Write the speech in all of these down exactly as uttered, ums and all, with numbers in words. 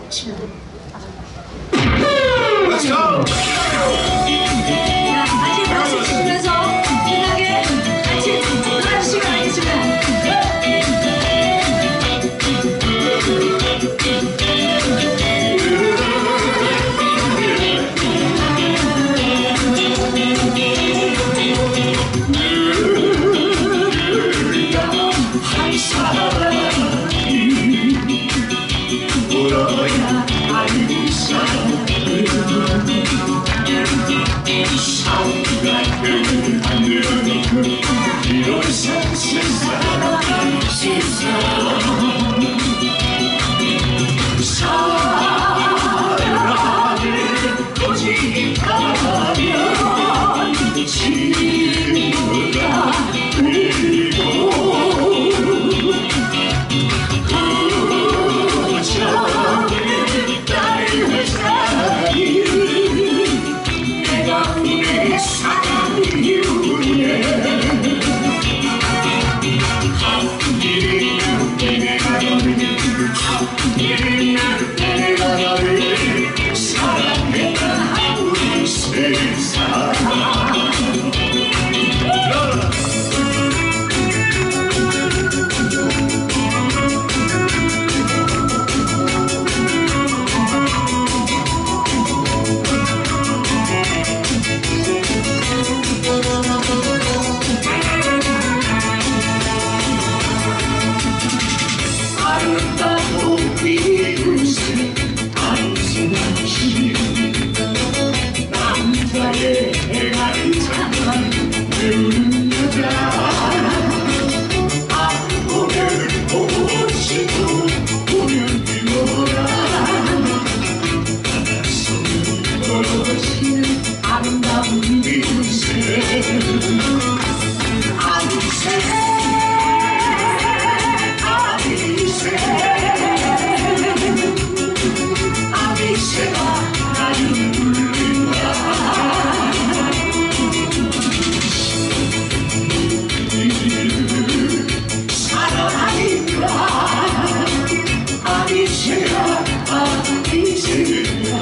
Let's go! 같이 박수 치면서 신나게 같이 노래할 시간 있으면 한 사람이 울어야 하는 사람이 사우가 되는 하늘이 이런 세상 세상 사랑을 고집하면 친구가 되고 우정을 따르는 사람이 내가 우리 사랑 이유에 한 길이는 내가 너를 한 길이는 내가 너를 사랑했다 우리 세상 아름다운 이웃을 안승하시 남자의 애간장만 배우는 여자 안 보면 보지도 보면 비워라 바닷속을 걸어가시는 아름다운 이웃을 안세 아비새가 나를 불린다 사랑하니까 아비새가 아비새가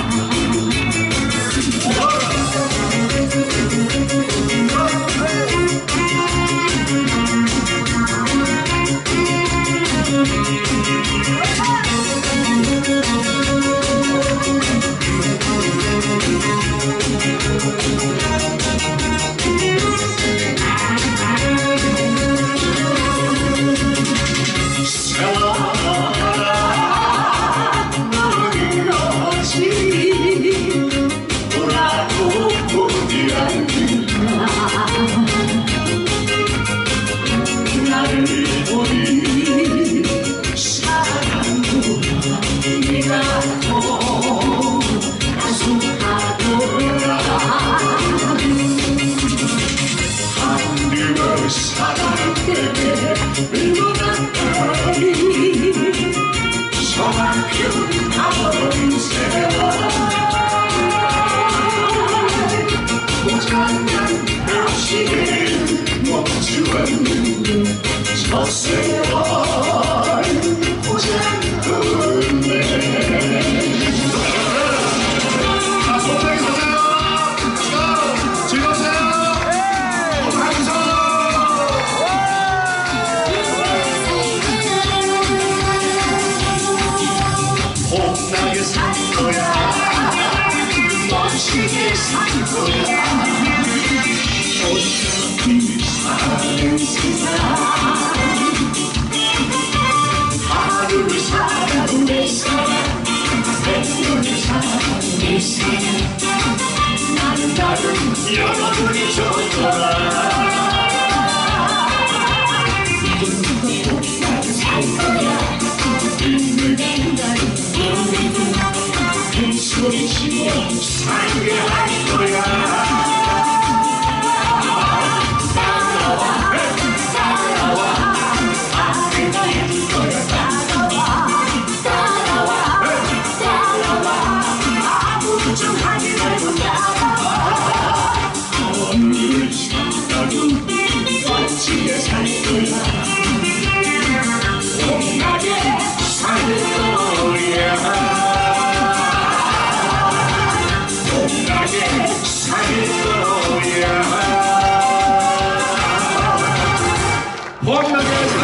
사랑 때문에 밀고났다니 서막힌 가버린 세월 고장난 표시를 멈추 않는 저 세월 고장났네 봄나게 살 거야 멋지게 살 거야 어차피 사는 세상 하루를 살아도 내 사랑 백년을 살아도 내 사랑 나는 나를 여러분이 좋더라 봄나게 살 거야 소리치며 살게 할 거야 따라와 따라와 아무나 할 거야 따라와 따라와 따라와 아무도 좀 하지 말고 따라와 오늘 산다고 멋지게 살 거야 봄나게 살 거야 안녕하세요.